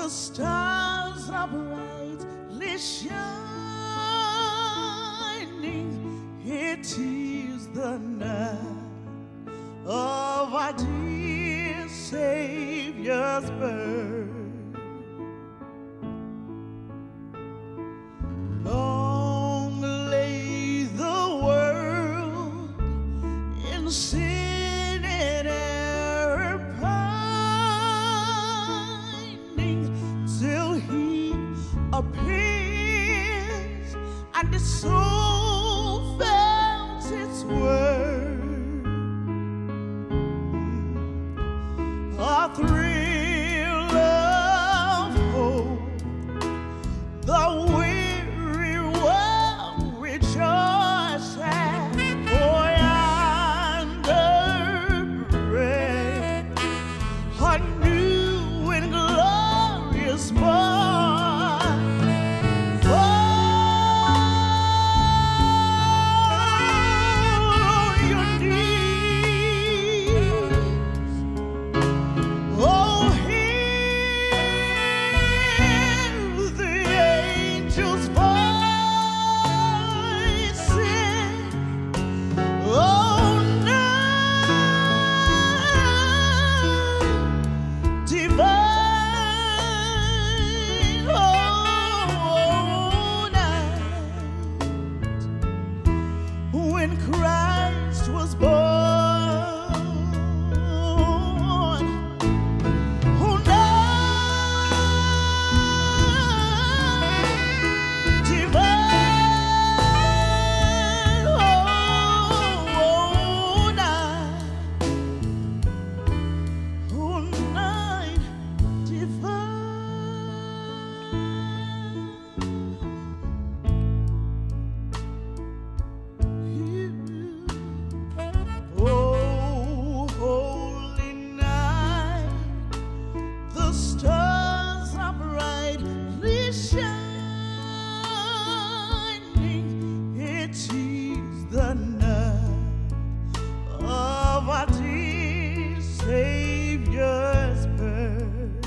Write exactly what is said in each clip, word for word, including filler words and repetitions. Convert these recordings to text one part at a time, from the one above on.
the stars are brightly shining. It is the night of our dear Savior's birth. Long lay the world in sin and error pining, till he appears and the soul felt its worth. A thrill of hope, the weary world rejoices, for yonder breath a new and glorious morn. Fall on your knees. Oh, hear the angels' voices. Oh, night divine. Oh, night when Christ was born. Oh, night divine. Oh, night. Oh, night divine. Oh, holy night, the stars are brightly shining. It is the night of our dear Savior's birth.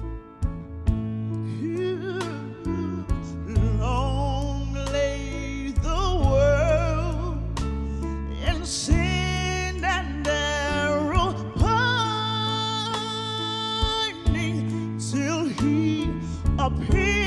Long lay the world in sin and error pining, till he appeared